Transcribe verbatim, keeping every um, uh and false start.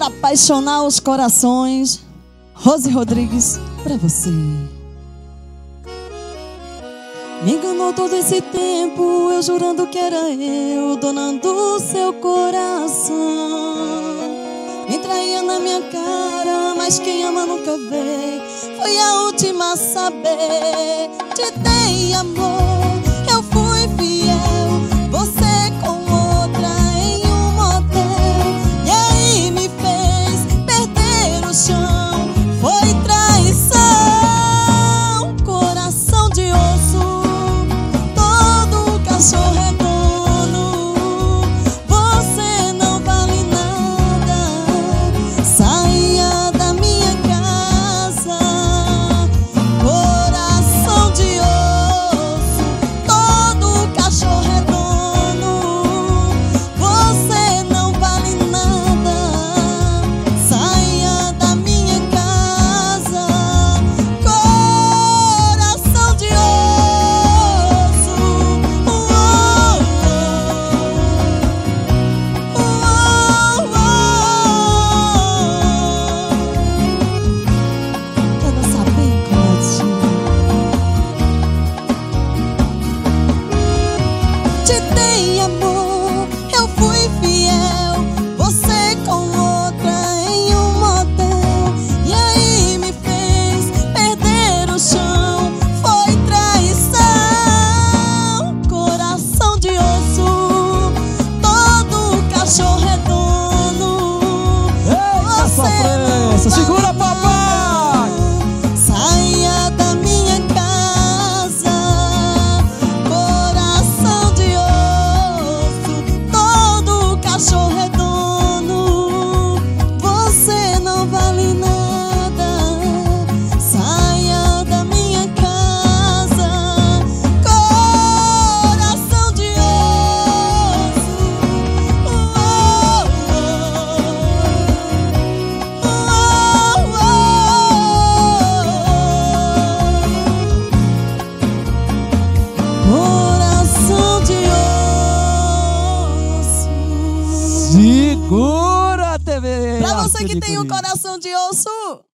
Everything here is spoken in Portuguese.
pra apaixonar os corações. Rose Rodrigues, pra você. Me enganou todo esse tempo, eu jurando que era eu, dona do seu coração. Me traía na minha cara, mas quem ama nunca vê. Foi a última a saber. Te dei amor, eu fui fiel. Você com outra em um motel. E aí me fez perder o chão. Foi traição. Coração de osso, todo cachorro é dono. Você não vale nada. Saia da minha casa. Coração de osso, todo cachorro é dono. Você não vale nada. Saia da minha casa. Coração de osso. Uou, uou, uou. Quer dançar bem, coladinho? Te dei amor, eu fui fiel. Você com outra em um motel. E aí me fez perder o chão. Foi traição. Coração de osso, todo cachorro é dono. Eita, sofrência! Segura, papai! Saia da minha casa. Coração de osso, todo cachorro é dono. Você não vale nada. Saia da minha casa. Coração de osso. Uou, uou, uou. Coração de osso. Segura, T V! Pra você Arthur que de tem um Curi. coração de osso.